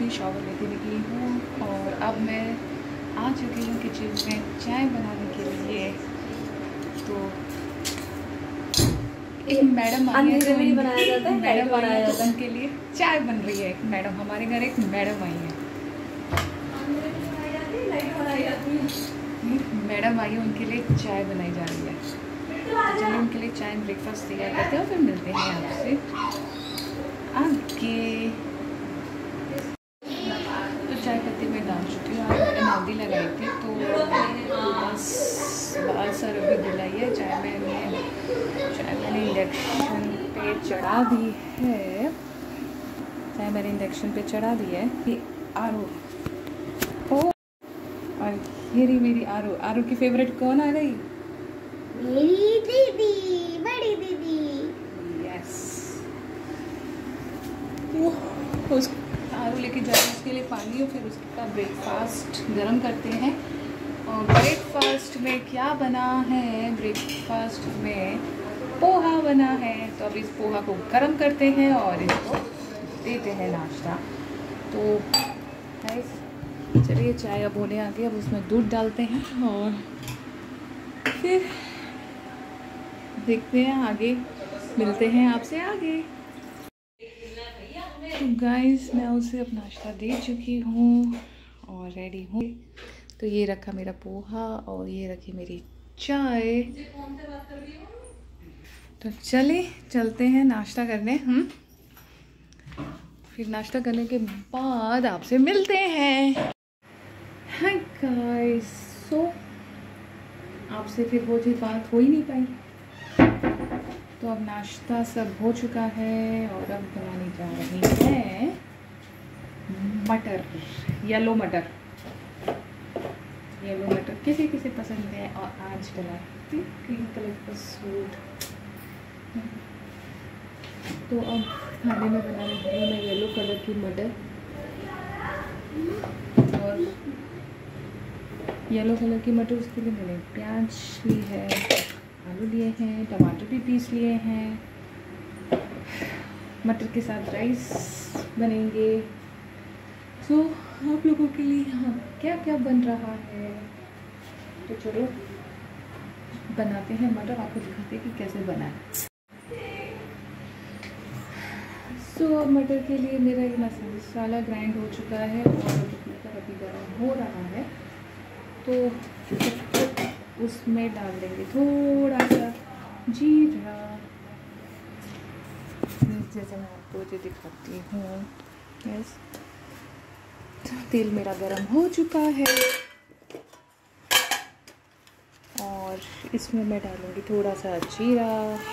अभी शॉवर लेके निकली हूँ और अब मैं आ चुकी हूँ किचन में चाय बनाने के लिए। तो एक मैडम आई है, मैडम आई है, तो उनके लिए चाय बन रही है। मैडम हमारे घर एक मैडम आई है, मैडम आई है, उनके लिए चाय बनाई जा रही है। तो चलिए उनके लिए चाय ब्रेकफास्ट तैयार करते हैं और फिर मिलते हैं आपसे आगे। तो चाय पत्ती में डाल चुकी हूँ। आज मैंने मेहंदी लगाई थी तो बस बाल सर अभी धुलाई है। चाय मैंने इंडक्शन पे चढ़ा दी है। चाय मैंने इंडक्शन पे चढ़ा दी है। ये आरू ओ, और ये रही मेरी आरू। आरू की फेवरेट कौन आ गई? मेरी दीदी, बड़ी दीदी। यस, उस आरू लेके जा रहे हैं उसके लिए पानी और फिर उसका ब्रेकफास्ट गरम करते हैं। और ब्रेकफास्ट में क्या बना है? ब्रेकफास्ट में पोहा बना है। तो अब इस पोहा को गरम करते हैं और इसको देते हैं नाश्ता। तो गाइस चलिए चाय अब होने आ गई। अब उसमें दूध डालते हैं और फिर देखते हैं आगे, मिलते हैं आपसे आगे। तो गाइस मैं उसे अब नाश्ता दे चुकी हूँ और रेडी हूँ। तो ये रखा मेरा पोहा और ये रखी मेरी चाय। तो चलते हैं नाश्ता करने। फिर नाश्ता करने के बाद आपसे मिलते हैं। हाय गाइस, सो आपसे फिर वो चीज़ बात हो ही नहीं पाई। तो अब नाश्ता सब हो चुका है और अब बनानी जा रही है मटर, येलो मटर। येलो मटर किसे किसे पसंद है। और आज बनाती ग्रीन कलर का सूट। तो अब खाने में बना रही हूँ मैं येलो कलर की मटर। और येलो कलर की मटर, उसके लिए मैंने प्याज ली है, आलू लिए हैं, टमाटर भी पीस लिए हैं। मटर के साथ राइस बनेंगे। तो आप लोगों के लिए यहाँ क्या क्या बन रहा है, तो चलो बनाते हैं मटर। आपको दिखाते हैं कि कैसे बना है। तो अब मटर के लिए मेरा ये मसाला ग्राइंड हो चुका है और मटर अभी गर्म हो रहा है। तो उसमें डाल देंगे थोड़ा सा जीरा, जैसे मैं आपको जो दिखाती हूँ। यस, तेल मेरा गरम हो चुका है और इसमें मैं डालूँगी थोड़ा सा जीरा।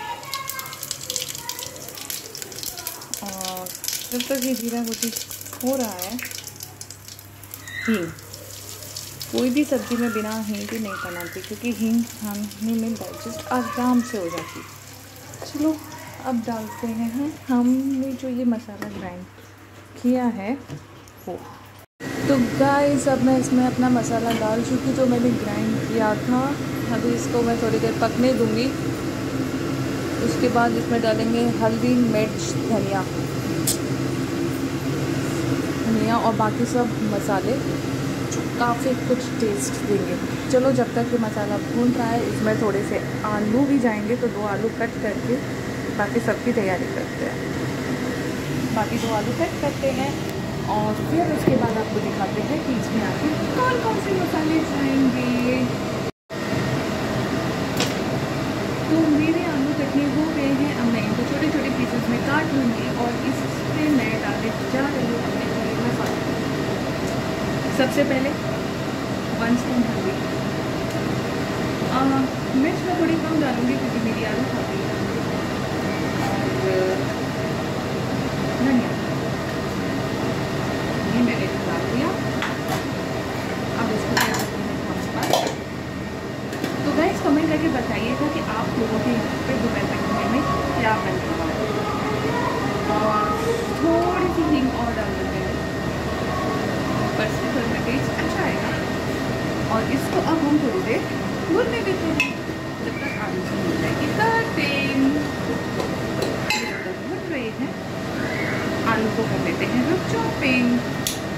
और जब तक ये जीरा हो रहा है, हींग। कोई भी सब्ज़ी में बिना हींग के नहीं बनाती, क्योंकि हींग खाने में डाइजेस्ट आराम से हो जाती। चलो अब डालते हैं हमने जो ये मसाला ग्राइंड किया है वो। तो गाइस अब मैं इसमें अपना मसाला डाल चुकी जो मैंने ग्राइंड किया था। अभी इसको मैं थोड़ी देर पकने दूँगी। उसके बाद इसमें डालेंगे हल्दी, मिर्च, धनिया और बाकी सब मसाले जो काफ़ी कुछ टेस्ट देंगे। चलो जब तक ये मसाला भून रहा है, इसमें थोड़े से आलू भी जाएंगे। तो 2 आलू कट करके बाकी सबकी तैयारी करते हैं। बाकी 2 आलू कट करते हैं और फिर उसके बाद आपको दिखाते हैं कि इसमें आगे कौन कौन से मसाले जाएंगे। तो मेरे आलू कटने हो गए हैं। अब मैं इनको छोटे छोटे पीसेस में काट लूँगी और इसमें मैं डालने जा रही हूँ अपने मसाले। सबसे पहले 1 स्पून हल्दी। मिर्च मैं थोड़ी कम डालूँगी क्योंकि मेरी आलू खाती है। और धनिया ये मैंने डाल दिया। अब इसको तो गाइस कमेंट करके बताइएगा कि आप लोगों के यहाँ पे दोपहर के खाने में क्या बन रहा है। और थोड़ी सी हींग और डाल देते हैं, ऊपर से थोड़ा टेस्ट अच्छा आएगा। और इसको अब हम थोड़ी देर भूनने देते हैं जब तक आलू से मिल जाएगी कटिंग। भून रहे हैं, आलू को कर लेते हैं हम चॉपिंग।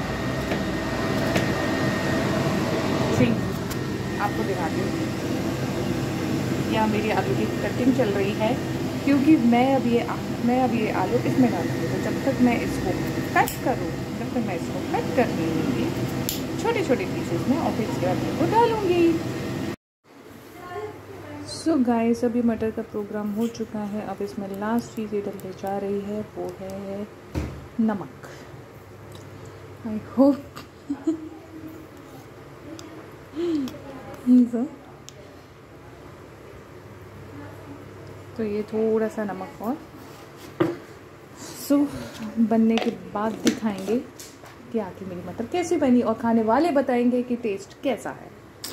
आपको दिखाती हूँ। यहाँ मेरी आलू की कटिंग चल रही है, क्योंकि मैं अब ये आलू इसमें डालूँगी। तो जब तक मैं इसको कट कर लूँगी छोटे छोटे पीसेस में, और फिर इसके बाद मैं वो डालूँगी। सो गाइस, अभी मटर का प्रोग्राम हो चुका है। अब इसमें लास्ट चीज़ ये डलने जा रही है, वो है नमक। आई होप तो ये थोड़ा सा नमक और बनने के बाद दिखाएंगे कि आखिर मेरी मटर कैसी बनी, और खाने वाले बताएंगे कि टेस्ट कैसा है।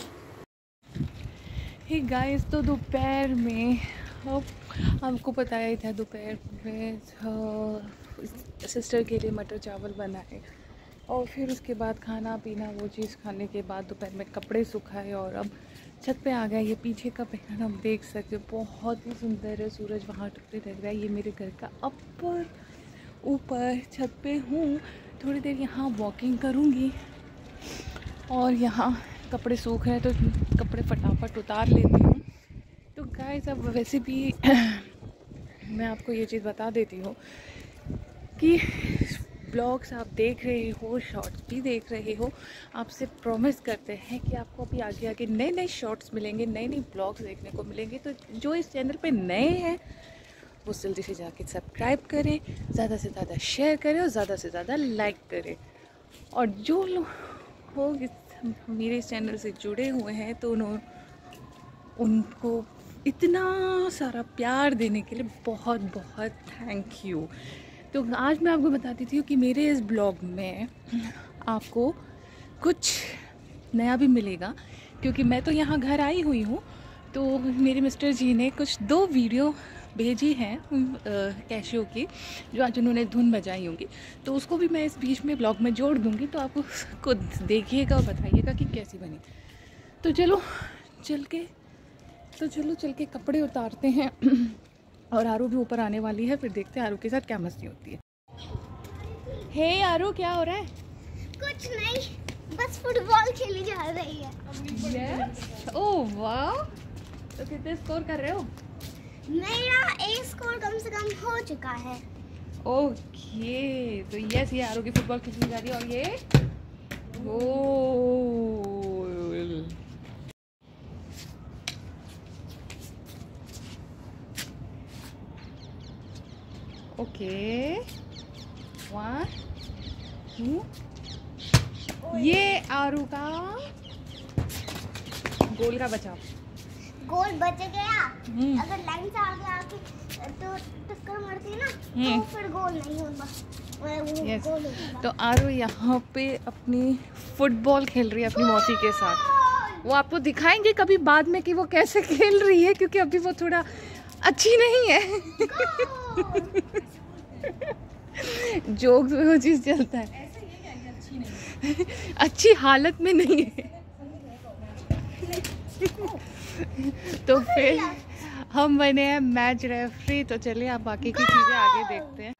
हे गाइस, तो दोपहर में आपको पता ही था, दोपहर में सिस्टर के लिए मटर चावल बनाए, और फिर उसके बाद खाना पीना वो चीज़ खाने के बाद दोपहर में कपड़े सुखाए, और अब छत पे आ गया। ये पीछे का पैनल हम देख सकते हो, बहुत ही सुंदर है। सूरज वहाँ टुकड़े लग रहा है। ये मेरे घर का ऊपर छत पे हूँ। थोड़ी देर यहाँ वॉकिंग करूँगी, और यहाँ कपड़े सूख रहे हैं तो कपड़े फटाफट उतार लेती हूँ। तो गाइस, अब वैसे भी मैं आपको ये चीज़ बता देती हूँ कि ब्लॉग्स आप देख रहे हो, शॉर्ट्स भी देख रहे हो, आपसे प्रॉमिस करते हैं कि आपको अभी आगे आगे नए नए शॉर्ट्स मिलेंगे, नए नए ब्लॉग्स देखने को मिलेंगे। तो जो इस चैनल पे नए हैं वो जल्दी से जाके सब्सक्राइब करें, ज़्यादा से ज़्यादा शेयर करें, और ज़्यादा से ज़्यादा लाइक करें। और जो लोग मेरे चैनल से जुड़े हुए हैं तो उनको इतना सारा प्यार देने के लिए बहुत बहुत थैंक यू। तो आज मैं आपको बताती थी कि मेरे इस ब्लॉग में आपको कुछ नया भी मिलेगा, क्योंकि मैं तो यहाँ घर आई हुई हूँ। तो मेरे मिस्टर जी ने कुछ 2 वीडियो भेजी हैं कैशियो की, जो आज उन्होंने धुन बजाई होंगी। तो उसको भी मैं इस बीच में ब्लॉग में जोड़ दूँगी, तो आप उसको देखिएगा और बताइएगा कि कैसी बनी। तो चलो चल के कपड़े उतारते हैं। और आरू भी ऊपर आने वाली है, फिर देखते हैं आरू के साथ क्या मस्ती होती है। हे आरू, क्या हो रहा है? कुछ नहीं, बस फुटबॉल खेली जा रही है। ओह वाह, तो कितने स्कोर कर रहे हो? मेरा एक स्कोर कम से कम हो चुका है। ओके, तो यस, ये आरू की फुटबॉल खेलने जा रही है, और ये गोल। ओके, 1 2, ये आरू का गोल का बचाव। गोल बच गया। अगर लाइन से आगे आके तो टक्कर मारती है ना, तो फिर गोल नहीं होगा। yes. तो आरू यहाँ पे अपनी फुटबॉल खेल रही है अपनी मौसी के साथ। वो आपको दिखाएंगे कभी बाद में कि वो कैसे खेल रही है, क्योंकि अभी वो थोड़ा अच्छी नहीं है। जोक्स में वो चीज़ चलता है, अच्छी हालत में नहीं है। तो फिर हम बने हैं मैच रेफरी। तो चलिए आप बाकी की चीज़ें आगे देखते हैं।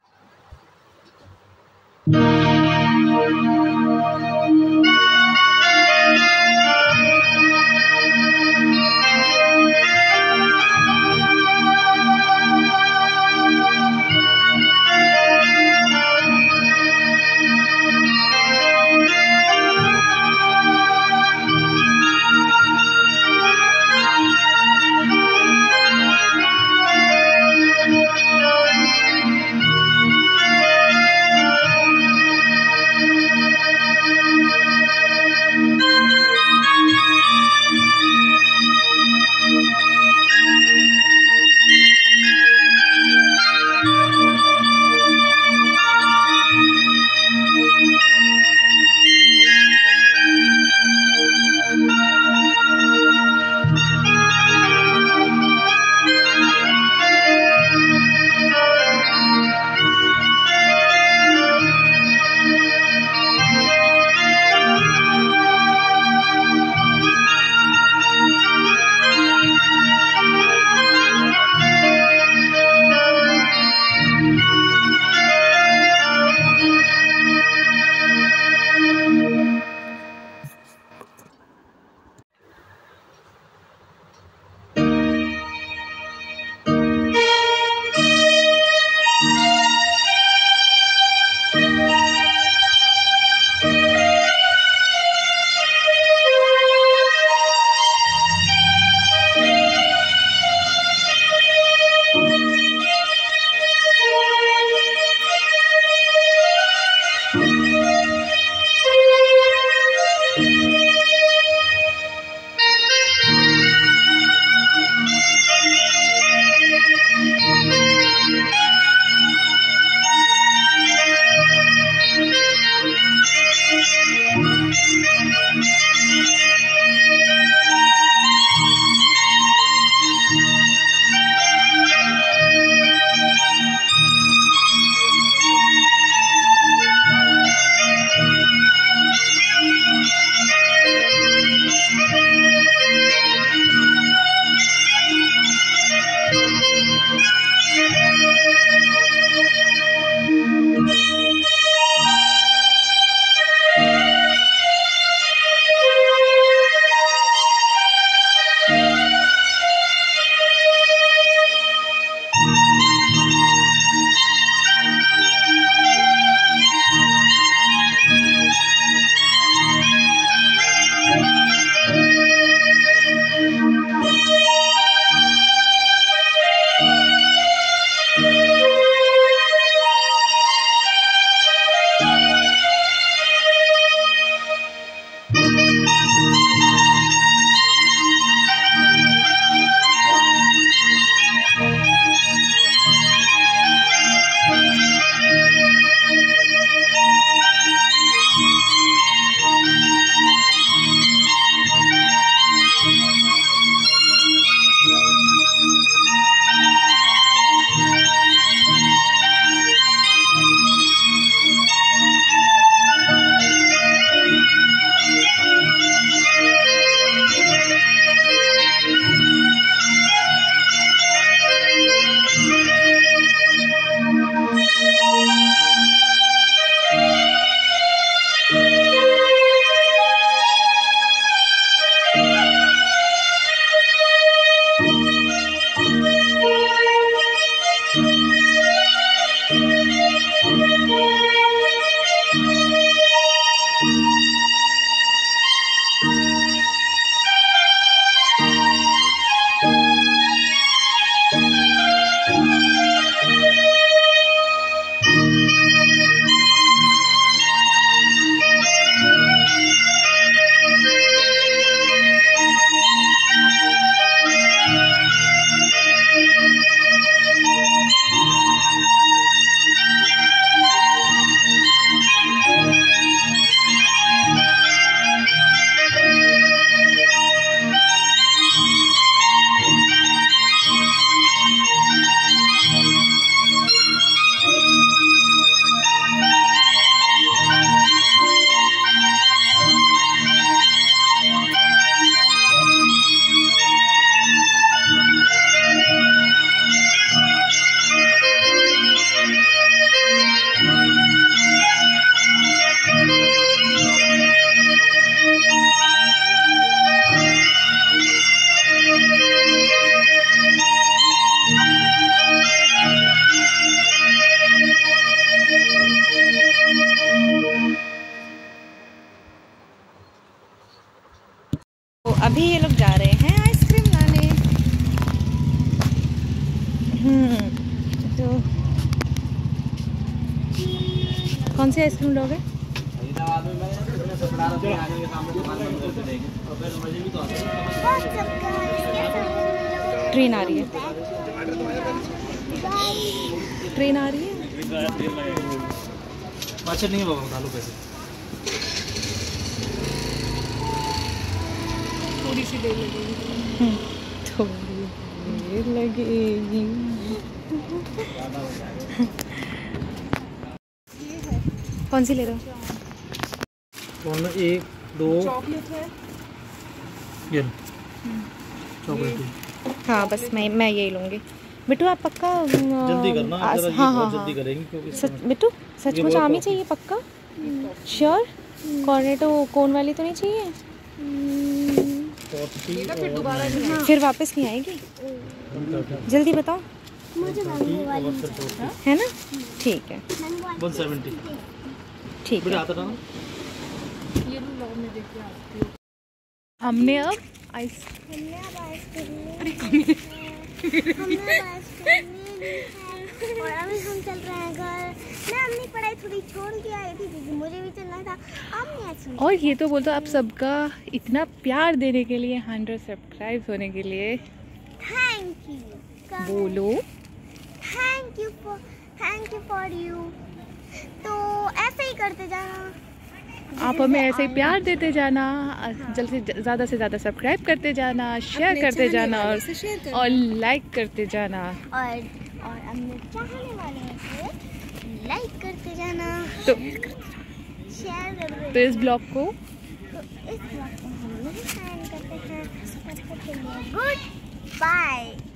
अभी ये लोग जा रहे हैं आइसक्रीम लाने। तो कौन सी आइसक्रीम लोगे? ट्रेन आ रही है, ट्रेन आ रही है। अच्छा नहीं बाबा, उठा लो पैसे। थोड़ी सी देर लगेगी, थोड़ी देर लगेगी। कौन सी ले रहे हो? कौन? एक दो चॉकलेट है ये चॉकलेट। हाँ बस मैं यही लूँगी। बिट्टू आप पक्का जल्दी करना, हाँ हाँ जल्दी करेंगे क्योंकि सच बिट्टू सचमुच आम ही चाहिए पक्का? श्योर? कॉर्नेटो कोन वाली तो नहीं चाहिए? फिर दोबारा फिर वापस नहीं आएगी, जल्दी बताओ। मुझे मैंगो वाली है ना? ठीक है 170 ठीक है। आता था ना। हमने अब आइसक्रीम ले ली है और अभी हम चल रहे हैं घर। मैं अपनी पढ़ाई थोड़ी छोड़ के आई थी क्योंकि मुझे भी चलना था। अब मैं ऐसे और ये तो बोलते आप सबका इतना प्यार देने के लिए, 100 सब्सक्राइब होने के लिए थैंक यू बोलो। Thank you for you. तो ऐसे ही करते जाना, आप हमें ऐसे ही प्यार देते जाना, जल्द से ज़्यादा सब्सक्राइब करते जाना, शेयर करते जाना और लाइक करते जाना और अपने चाहने वाले से लाइक करते जाना, तो शेयर करते तो इस ब्लॉग को हम लोग साइन करते हैं। Good bye.